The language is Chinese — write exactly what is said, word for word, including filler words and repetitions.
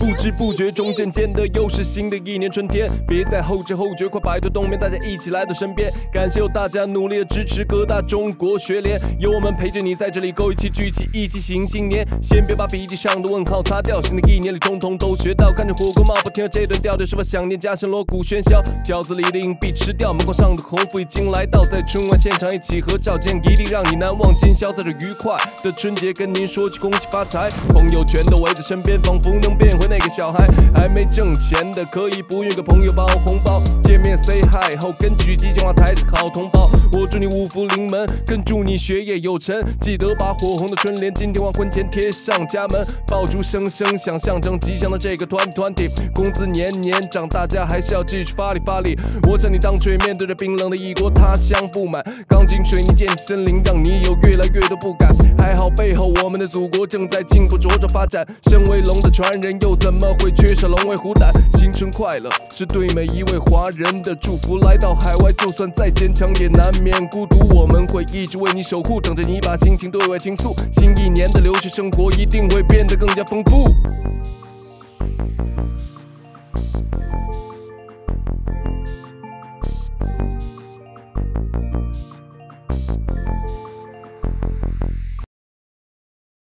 不知不觉中渐渐的又是新的一年春天，别再后知后觉，快摆脱冬眠，大家一起来到身边。感谢有大家努力的支持，各大中国学联有我们陪着你在这里，够一起聚齐，一起行新年。先别把笔记上的问号擦掉，新的一年里通通都学到。看着火锅冒泡，听着这段调调，是否想念家乡锣鼓喧嚣？饺子里的硬币吃掉，门框上的红福已经来到，在春晚现场一起合照，见一定让你难忘。今宵在这愉快的春节，跟您说起恭喜发财，朋友全都围着身边，仿佛能变回那个小孩。还没挣钱的可以不用给朋友包红包，见面 say hi 后跟几句吉祥话才是好同胞。我祝你五福临门，更祝你学业有成，记得把火红的春联今天黄昏前贴上家门，爆竹声声响，象征吉祥的这个团团体。工资年年涨，大家还是要继续发力发力。我想你当初也面对着冰冷的异国他乡不满，钢筋水泥建起森林，让你有越来越多不敢。还好背后我们的祖国正在进步茁壮发展，身为龙的传人又怎么会缺少龙尾虎胆？新春快乐是对每一位华人的祝福，来到海外就算再坚强也难免孤独，我们会一直为你守护，等着你把心情对外倾诉。新一年的留学生活一定会变得更加丰富。